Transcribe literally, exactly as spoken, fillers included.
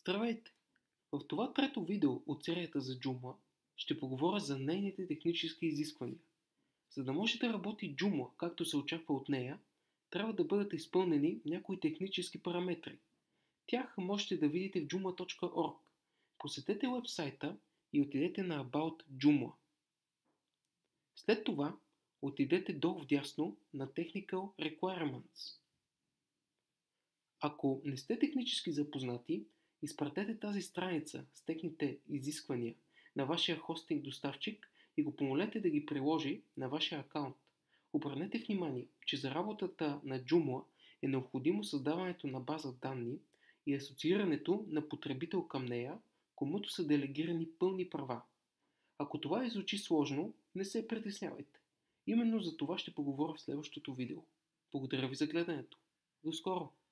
Здравейте! В това трето видео от серията за Joomla ще поговоря за нейните технически изисквания. За да може да работи Joomla както се очаква от нея, трябва да бъдат изпълнени някои технически параметри. Тях можете да видите в joomla точка org. Посетете уебсайта и отидете на About Joomla. След това отидете долу вдясно на Technical Requirements. Ако не сте технически запознати, изпратете тази страница с техните изисквания на вашия хостинг доставчик и го помолете да ги приложи на вашия акаунт. Обърнете внимание, че за работата на Joomla е необходимо създаването на база данни и асоциирането на потребител към нея, комуто са делегирани пълни права. Ако това ви звучи сложно, не се притеснявайте. Именно за това ще поговоря в следващото видео. Благодаря ви за гледането. До скоро!